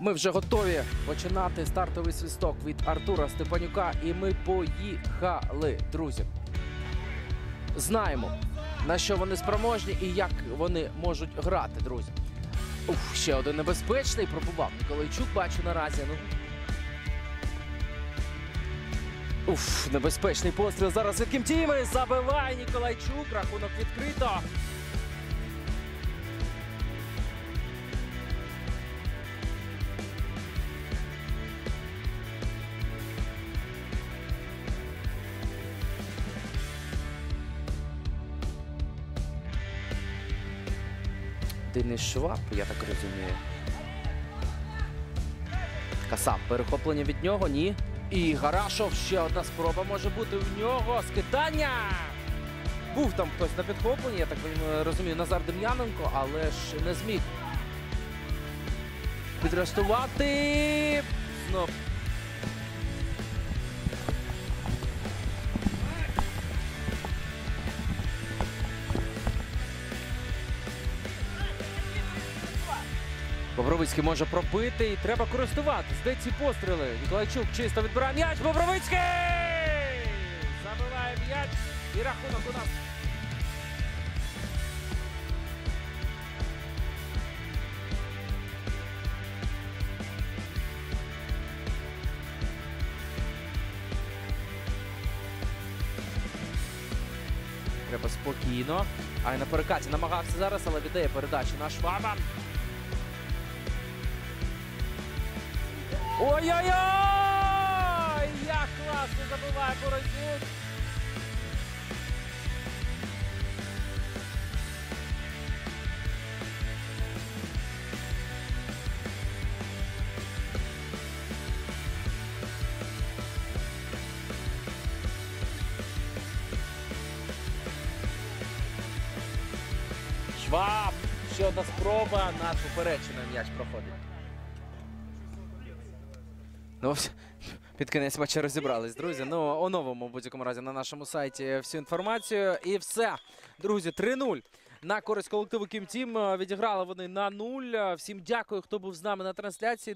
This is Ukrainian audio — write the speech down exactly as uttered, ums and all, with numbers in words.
Ми вже готові починати стартовий свисток від Артура Степанюка. І ми поїхали, друзі. Знаємо, на що вони спроможні і як вони можуть грати, друзі. Уф, ще один небезпечний пробував Ніколайчук, бачу наразі. Ну. Уф, небезпечний постріл зараз від Кімтіми. Забиває Ніколайчук, рахунок відкрито. Денис Шваб, я так розумію. Касап, перехоплення від нього, ні. І Гарашов, ще одна спроба може бути в нього. Скидання! Був там хтось на підхопленні, я так розумію, Назар Дем'яненко, але ж не зміг підрестувати. Знов. Бобровицький може пробити і треба користуватись. Де ці постріли? Ніколайчук чисто відбирає м'яч. Бобровицький! Забиває м'яч. І рахунок у нас. Треба спокійно. А й на перекаті намагався зараз, але віддає передачу на Шваба. Ой-ой-ой! Як класно забиває Борознюк! Шваб! Ще одна спроба, над поперечиною м'яч проходить. Ну, під кінець матчу розібрались, друзі. Ну, оновимо в будь-якому разі на нашому сайті всю інформацію. І все. Друзі, три нуль на користь колективу Кімтім. Відіграли вони на нуль. Всім дякую, хто був з нами на трансляції.